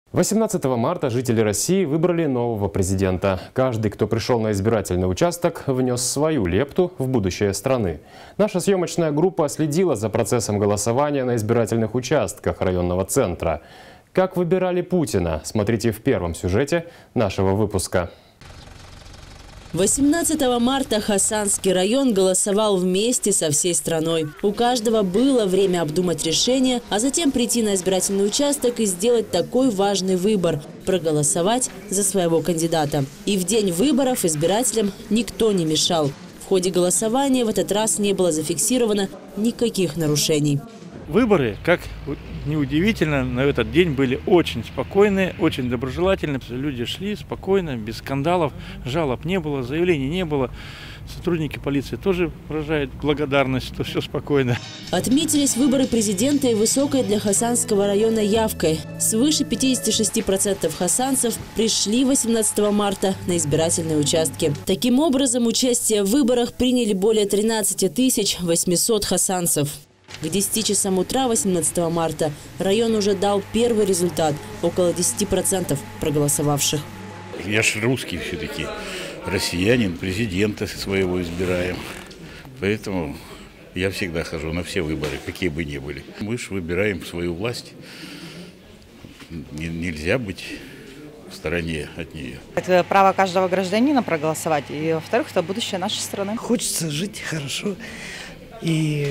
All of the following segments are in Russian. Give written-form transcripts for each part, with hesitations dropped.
18 марта жители России выбрали нового президента. Каждый, кто пришел на избирательный участок, внес свою лепту в будущее страны. Наша съемочная группа следила за процессом голосования на избирательных участках районного центра. Как выбирали Путина, смотрите в первом сюжете нашего выпуска. 18 марта Хасанский район голосовал вместе со всей страной. У каждого было время обдумать решение, а затем прийти на избирательный участок и сделать такой важный выбор – проголосовать за своего кандидата. И в день выборов избирателям никто не мешал. В ходе голосования в этот раз не было зафиксировано никаких нарушений. Выборы, как неудивительно, на этот день были очень спокойные, очень доброжелательные. Люди шли спокойно, без скандалов, жалоб не было, заявлений не было. Сотрудники полиции тоже выражают благодарность, что все спокойно. Отметились выборы президента и высокой для Хасанского района явкой. Свыше 56% хасанцев пришли 18 марта на избирательные участки. Таким образом, участие в выборах приняли более 13 800 хасанцев. К 10 часам утра 18 марта район уже дал первый результат – около 10% проголосовавших. Я ж русский все-таки, россиянин, президента своего избираем. Поэтому я всегда хожу на все выборы, какие бы ни были. Мы же выбираем свою власть. Нельзя быть в стороне от нее. Это право каждого гражданина проголосовать. И, во-вторых, это будущее нашей страны. Хочется жить хорошо. И,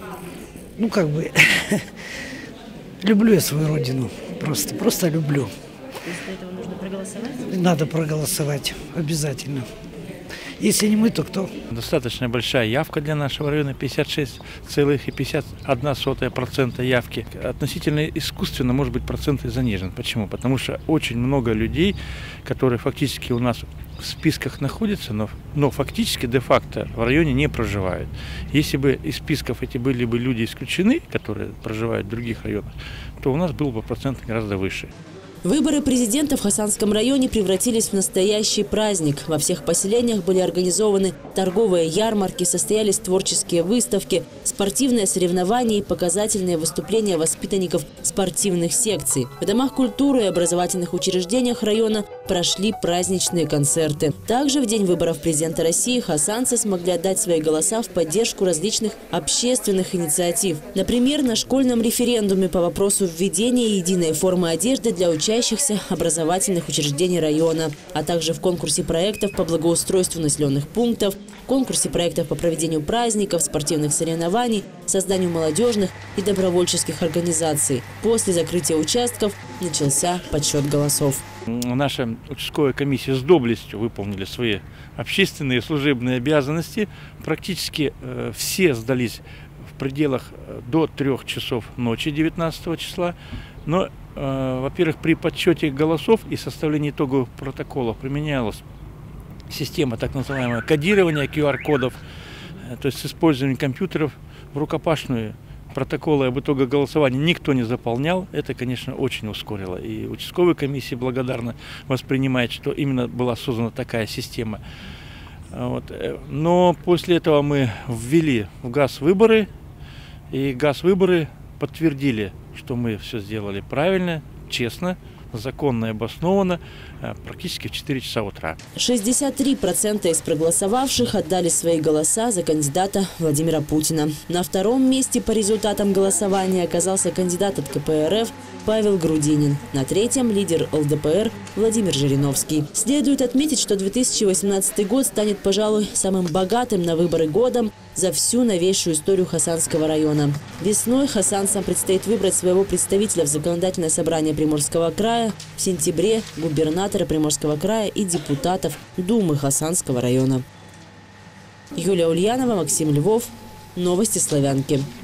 люблю я свою родину. Просто люблю. То есть для этого нужно проголосовать? Надо проголосовать обязательно. Если не мы, то кто? Достаточно большая явка для нашего района, 56,51% явки. Относительно искусственно, может быть, процент и занижен. Почему? Потому что очень много людей, которые фактически у нас в списках находятся, но фактически де-факто в районе не проживают. Если бы из списков эти были бы люди исключены, которые проживают в других районах, то у нас был бы процент гораздо выше. Выборы президента в Хасанском районе превратились в настоящий праздник. Во всех поселениях были организованы торговые ярмарки, состоялись творческие выставки, спортивные соревнования и показательные выступления воспитанников спортивных секций. В домах культуры и образовательных учреждениях района прошли праздничные концерты. Также в день выборов президента России хасанцы смогли отдать свои голоса в поддержку различных общественных инициатив. Например, на школьном референдуме по вопросу введения единой формы одежды для учащихся образовательных учреждений района, а также в конкурсе проектов по благоустройству населенных пунктов, конкурсе проектов по проведению праздников, спортивных соревнований, созданию молодежных и добровольческих организаций. После закрытия участков начался подсчет голосов. Наша участковая комиссия с доблестью выполнили свои общественные и служебные обязанности. Практически все сдались в пределах до 3 часов ночи 19 числа. Но, во-первых, при подсчете голосов и составлении итоговых протоколов применялась система так называемого кодирования QR-кодов, то есть с использованием компьютеров в рукопашную. Протоколы об итогах голосования никто не заполнял. Это, конечно, очень ускорило. И участковая комиссия благодарна воспринимает, что именно была создана такая система. Но после этого мы ввели в ГАС выборы, и ГАС выборы подтвердили, что мы все сделали правильно, честно, законно и обоснованно, практически в 4 часа утра. 63% из проголосовавших отдали свои голоса за кандидата Владимира Путина. На втором месте по результатам голосования оказался кандидат от КПРФ Павел Грудинин. На третьем – лидер ЛДПР Владимир Жириновский. Следует отметить, что 2018 год станет, пожалуй, самым богатым на выборы годом за всю новейшую историю Хасанского района. Весной хасанцам предстоит выбрать своего представителя в Законодательное собрание Приморского края, в сентябре – губернатора Приморского края и депутатов Думы Хасанского района. Юлия Ульянова, Максим Львов. Новости Славянки.